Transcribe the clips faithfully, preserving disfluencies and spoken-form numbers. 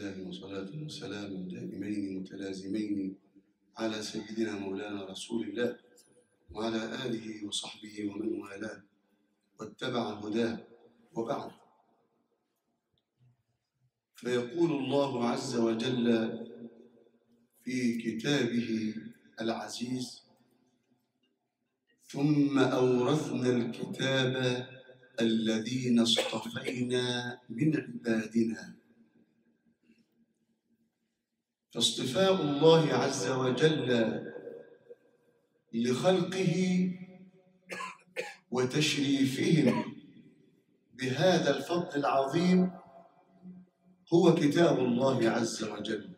الله وصلاة وسلام دائمين متلازمين على سيدنا مولانا رسول الله وعلى آله وصحبه ومن والاه واتبع هداه، وبعد. فيقول الله عز وجل في كتابه العزيز: ثم أورثنا الكتاب الذين اصطفينا من عبادنا. فاصطفاء الله عز وجل لخلقه وتشريفهم بهذا الفضل العظيم هو كتاب الله عز وجل.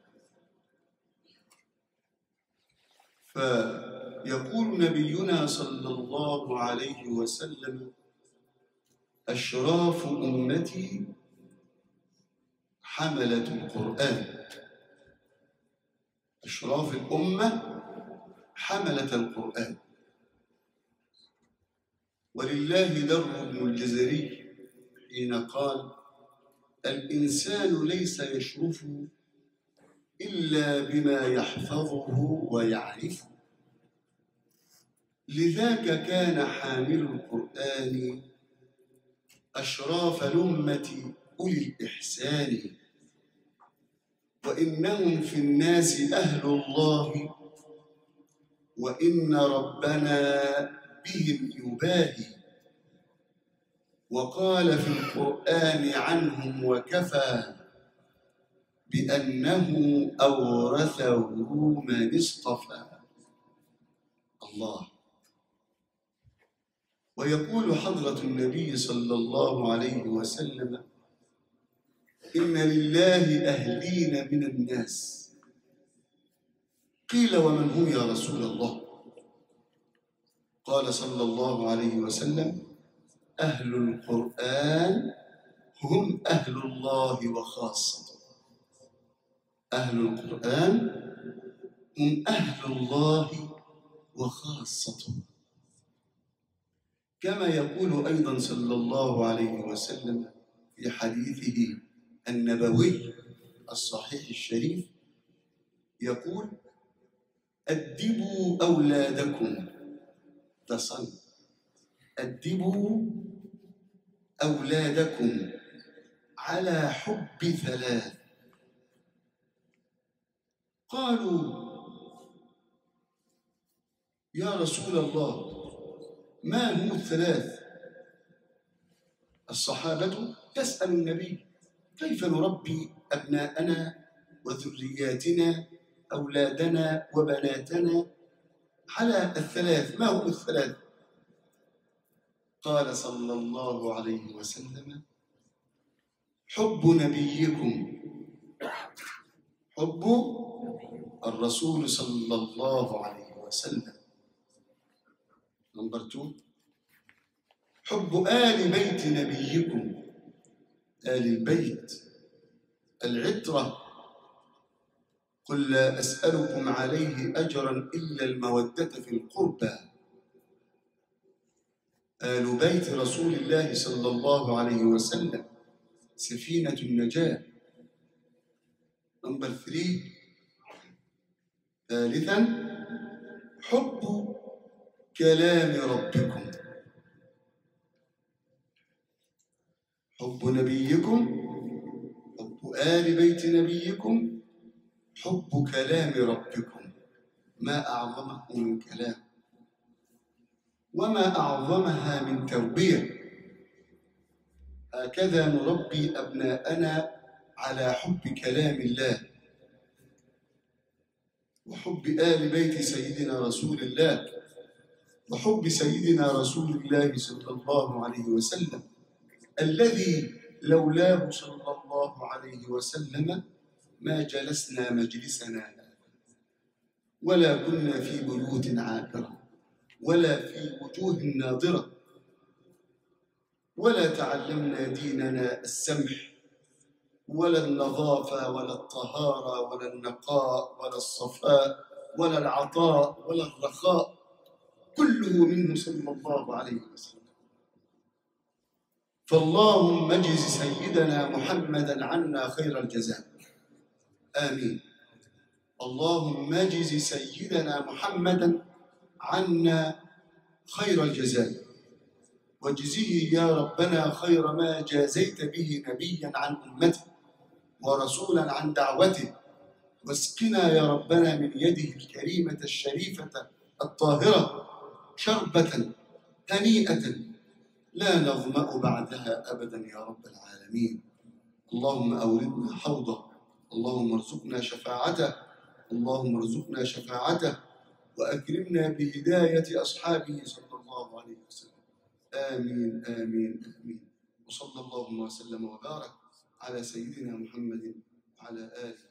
فيقول نبينا صلى الله عليه وسلم: أشراف أمتي حملة القرآن. أشراف الأمة حملة القرآن. ولله در ابن الجزري حين قال: الإنسان ليس يشرف إلا بما يحفظه ويعرفه. لذاك كان حامل القرآن أشراف الأمة أولي الإحسان، وإنهم في الناس أهل الله، وإن ربنا بهم يباهي. وقال في القرآن عنهم وكفى بأنه أورثه من اصطفى. الله. ويقول حضرة النبي صلى الله عليه وسلم: إن لله أهلين من الناس. قيل: ومن هم يا رسول الله؟ قال صلى الله عليه وسلم: أهل القرآن هم أهل الله وخاصته. أهل القرآن هم أهل الله وخاصته. كما يقول أيضا صلى الله عليه وسلم في حديثه النبوي الصحيح الشريف، يقول: أدبوا أولادكم. تصل أدبوا أولادكم على حب ثلاث. قالوا: يا رسول الله ما هم الثلاث؟ الصحابة تسأل النبي: كيف نربي أبناءنا وذرياتنا أولادنا وبناتنا على الثلاث؟ ما هم الثلاث؟ قال صلى الله عليه وسلم: حب نبيكم، حب الرسول صلى الله عليه وسلم. نمبر تو: حب آل بيت نبيكم. آل البيت العترة. قل لا أسألكم عليه أجرا إلا المودة في القربى. آل بيت رسول الله صلى الله عليه وسلم سفينة النجاة. نمبر ثري: ثالثا: حب كلام ربكم. حب نبيكم، حب آل بيت نبيكم، حب كلام ربكم. ما أعظمه من كلام، وما أعظمها من تربية. هكذا نربي أبناءنا على حب كلام الله وحب آل بيت سيدنا رسول الله وحب سيدنا رسول الله صلى الله عليه وسلم، الذي لولاه صلى الله عليه وسلم ما جلسنا مجلسنا هذا، ولا كنا في بيوت عاكرة، ولا في وجوه ناضرة، ولا تعلمنا ديننا السمح ولا النظافة ولا الطهارة ولا النقاء ولا الصفاء ولا العطاء ولا الرخاء، كله منه صلى الله عليه وسلم. فاللهم اجز سيدنا محمدا عنا خير الجزاء، آمين. اللهم اجز سيدنا محمدا عنا خير الجزاء، واجزه يا ربنا خير ما جازيت به نبيا عن أمته ورسولا عن دعوته، واسقنا يا ربنا من يده الكريمة الشريفة الطاهرة شربة هنيئة لا نظمأ بعدها أبدا يا رب العالمين. اللهم أوردنا حوضه، اللهم ارزقنا شفاعته، اللهم ارزقنا شفاعته، وأكرمنا بهداية أصحابه صلى الله عليه وسلم. آمين آمين آمين. وصلى الله وسلم وبارك على سيدنا محمد وعلى آله